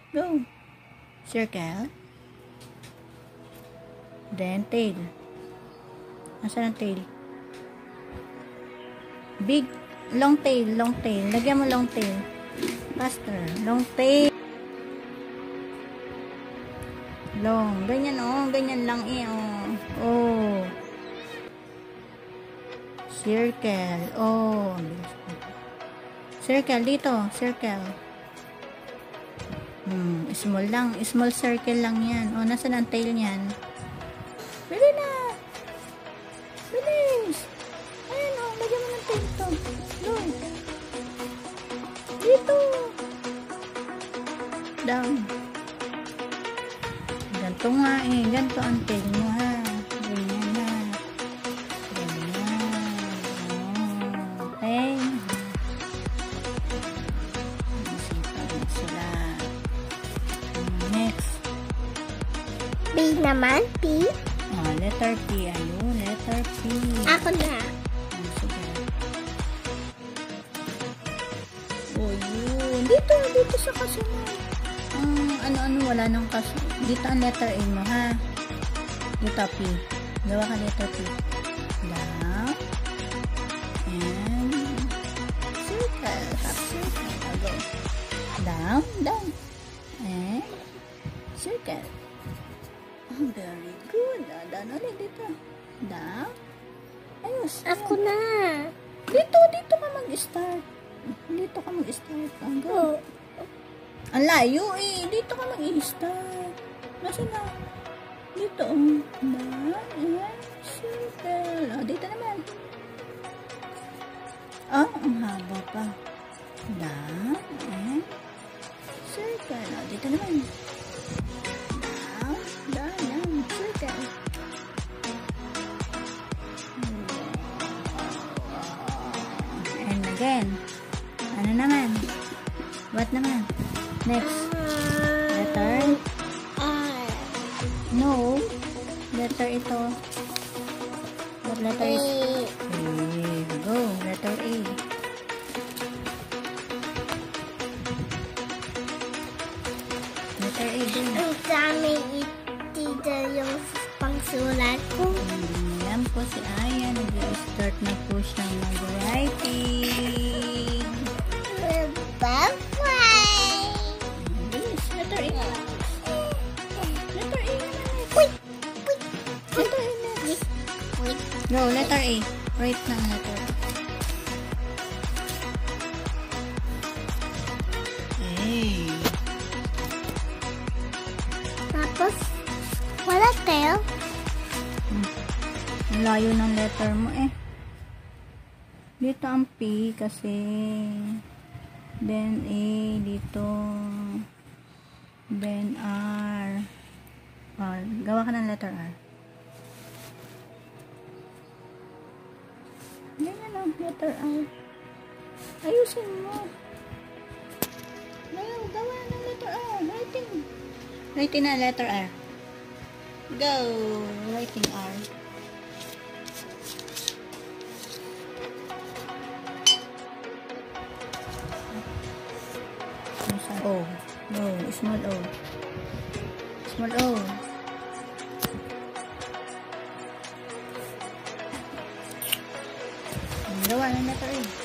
Go. Circle. Then, tail. Nasaan ang tail? Big, long tail, long tail. Lagyan mo long tail. Faster. Long tail. Long. Ganyan, oh. Ganyan lang, eh, oh. Oh. Circle. Oh. Circle. Dito. Circle. Small lang. Small circle lang yan. Oh, nasaan ang tail niyan? Bili na. Bilis. Ayan, oh. Lagyan mo ng tail to. Doon. Dito. Down. Ganto nga eh. Ganto ang tail mo, ha. Ganyan, ha. Ganyan. Oh. Okay. Isipan sila. Next. B naman. P. Oh, letter P. Ayun, letter P. Ako na. Oh, sige. Oh, yun. Dito sa kasunod. Ano, wala nang kasunod. Dito ang letter A mo, ha? Dito, P. Gawa ka letter P. Down. And circle. Half circle. Go. Down, down. And circle. Oh, very good. Down ulit dito. Down. Ayos. Ako na. Dito ka mag-start. Dito ka mag-start. Go. Ang layo eh. Dito ka mag-i-start. Nasaan na? Dito. Down. And circle. Oh, dito naman. Oh, ang haba pa. Down. And circle. Oh, dito naman. Down. Down. Circle. And again. Ano naman? What naman? Next. Letter? R. No. Letter ito. What letter is? A. Go. Letter A. Letter A din. Ang dami dito yung pangsulat ko. Yan po si Aya. Nag-start na po siya mag-writing. Bye-bye. Bilis. Letter A. Letter A naman. Wait. Letter A next. Wait. Go. Letter A. Write na ang letter A. Hey. Tapos, wala tail. Ang layo ng letter mo eh. Dito ang P kasi. Then A dito. Then R. Oh, gawa ka ng letter R. Ganyan ang letter R. Ayusin mo. Ngayon, gawa ng letter R. Writing. Writing na letter R. Go. Writing R. O. No. Small O. Small O. Gawa ng letter A.